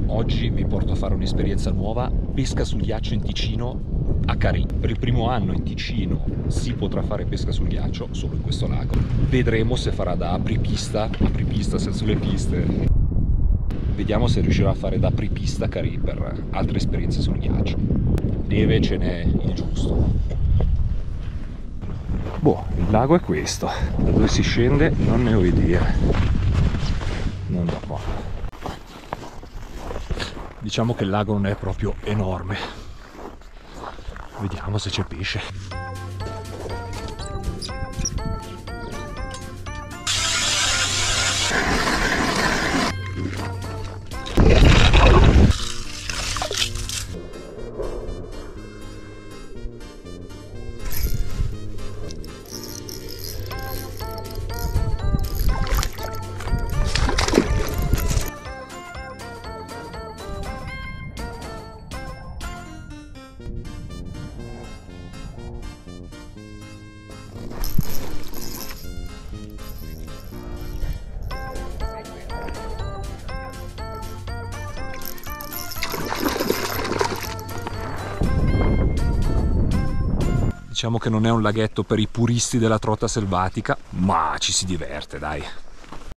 Oggi vi porto a fare un'esperienza nuova, pesca sul ghiaccio in Ticino a Carì. Per il primo anno in Ticino si potrà fare pesca sul ghiaccio, solo in questo lago. Vedremo se farà da apripista senza le piste. Vediamo se riuscirà a fare da apripista a Carì per altre esperienze sul ghiaccio. Neve ce n'è il giusto. Boh, il lago è questo. Da dove si scende non ne ho idea. Non da qua. Diciamo che il lago non è proprio enorme. Vediamo se c'è pesce. Diciamo che non è un laghetto per i puristi della trota selvatica, ma ci si diverte, dai.